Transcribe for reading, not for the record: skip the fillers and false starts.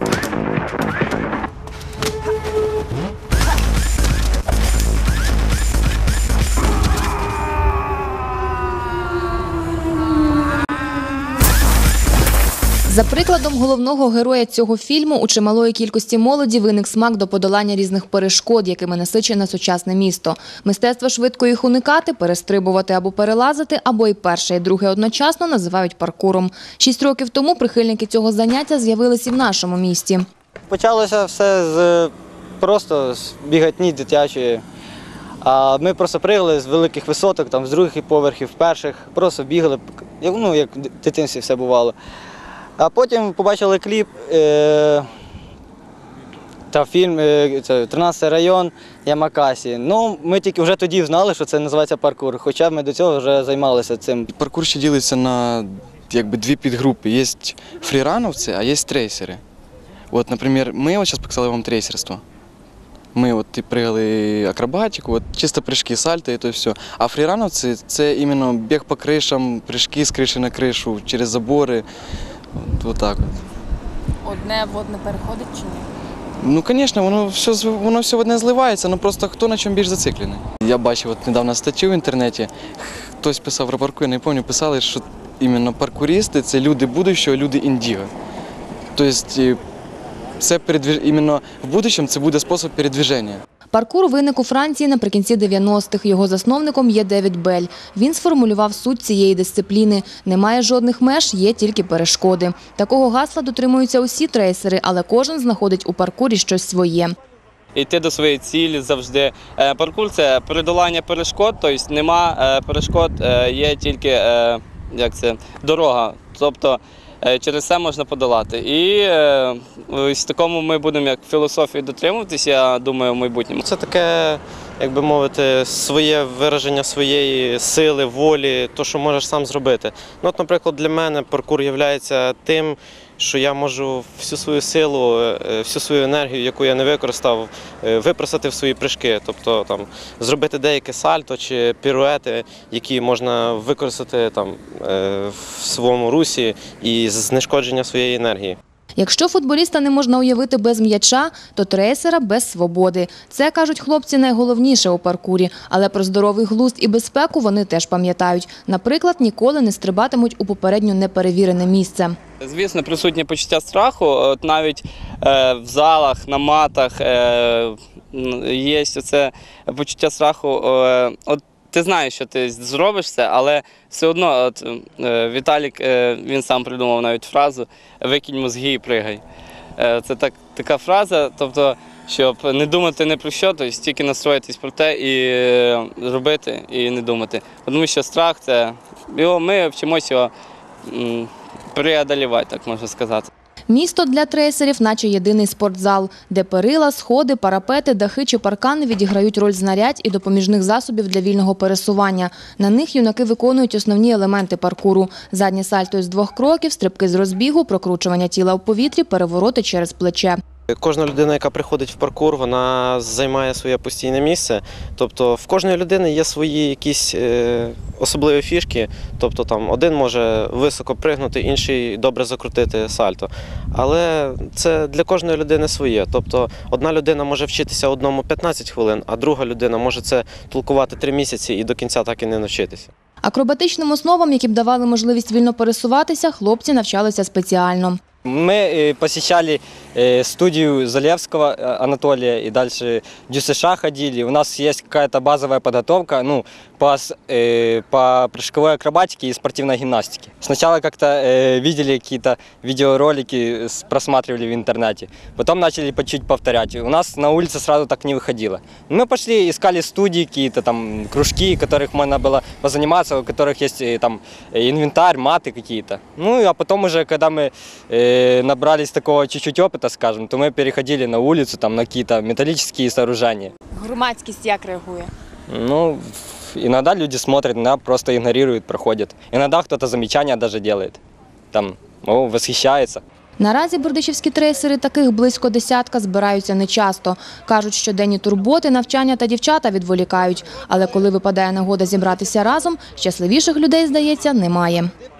За прикладом головного героя цього фільму, у чималої кількості молоді виник смак до подолання різних перешкод, якими насичене сучасне місто. Мистецтво швидко їх уникати, перестрибувати або перелазити, або і перше, і друге одночасно називають паркуром. 6 років тому прихильники цього заняття з'явилися і в нашому місті. Почалося все з просто з біготні дитячої. А ми просто пригали з великих висоток, там, з других поверхів, перших, просто бігали, як в дитинстві все бувало. А потім побачили кліп та фільм «13-й район Ямакасі». Ну, ми тільки вже тоді знали, що це називається паркур, хоча ми до цього вже займалися цим. Паркур ще ділиться на дві підгрупи. Є фрірановці, а є трейсери. От, наприклад, ми зараз показали вам трейсерство. Ми пригали акробатику, чисто прыжки, сальто і то все. А фрірановці – це іменно біг по кришам, прыжки з криші на кришу, через забори. От так от. Одне в одне переходить чи ні? Ну, звісно, воно все в одне зливається, але просто хто на чому більш зациклений. Я бачив недавно статтю в інтернеті, хтось писав про паркур, я не пам'ятаю, писали, що іменно паркуристи – це люди будущого, люди індіго. Тобто, іменно в будущому це буде спосіб передвиження. Паркур виник у Франції наприкінці 90-х. Його засновником є Девід Бель. Він сформулював суть цієї дисципліни. Немає жодних меж, є тільки перешкоди. Такого гасла дотримуються усі трейсери, але кожен знаходить у паркурі щось своє. Йти до своєї цілі завжди. Паркур – це передолання перешкод, тобто нема перешкод, є тільки дорога. Тобто через це можна подолати. І ось такому ми будемо як філософії дотримуватися, я думаю, в майбутньому. Це таке, як би мовити, своє вираження своєї сили, волі, то, що можеш сам зробити. Ну, от, наприклад, для мене паркур є тим, що я можу всю свою силу, всю свою енергію, яку я не використав, випросити в свої прыжки. Тобто там, зробити деяке сальто чи піруети, які можна використати там, в своєму русі і знешкодження своєї енергії. Якщо футболіста не можна уявити без м'яча, то трейсера – без свободи. Це, кажуть хлопці, найголовніше у паркурі. Але про здоровий глузд і безпеку вони теж пам'ятають. Наприклад, ніколи не стрибатимуть у попередньо неперевірене місце. Звісно, присутнє почуття страху. От навіть в залах, на матах є це почуття страху. От ти знаєш, що ти зробиш це, але все одно Віталік, він сам придумав навіть фразу «викинь мозги і пригай». Це така фраза, тобто, щоб не думати ні про що, тобто тільки настроїтись про те і робити, і не думати. Тому що страх – ми вчимося його преодолівати, так можна сказати. Місто для трейсерів – наче єдиний спортзал, де перила, сходи, парапети, дахи чи паркани відіграють роль знарядь і допоміжних засобів для вільного пересування. На них юнаки виконують основні елементи паркуру – заднє сальто із 2 кроків, стрибки з розбігу, прокручування тіла в повітрі, перевороти через плече. Кожна людина, яка приходить в паркур, вона займає своє постійне місце. Тобто в кожної людини є свої якісь особливі фішки. Тобто там один може високо пригнути, інший добре закрутити сальто. Але це для кожної людини своє. Тобто одна людина може вчитися одному 15 хвилин, а друга людина може це толкувати 3 місяці і до кінця так і не навчитися. Акробатичним основам, які б давали можливість вільно пересуватися, хлопці навчалися спеціально. Мы посещали студию Залевского Анатолия и дальше в ДЮСШ ходили. У нас есть какая-то базовая подготовка по прыжковой акробатике и спортивной гимнастике. Сначала как-то видели какие-то видеоролики, просматривали в интернете. Потом начали по чуть повторять. У нас на улице сразу так не выходило. Мы пошли, искали студии, какие-то там кружки, в которых можно было позаниматься, у которых есть там инвентарь, маты какие-то. Ну, а потом уже, когда мы набрались такого чуть-чуть опыта, скажем, то мы переходили на улицу, там, на какие-то металлические сооружения. Громадськість як реагує? Ну, иногда люди смотрят, иногда просто игнорируют, проходят. Иногда кто-то замечания даже делает, там, восхищается. Наразі бердичівські трейсери, таких близько десятка, збираються нечасто. Кажуть, щоденні турботи, навчання та дівчата відволікають. Але коли випадає нагода зібратися разом, щасливіших людей, здається, немає.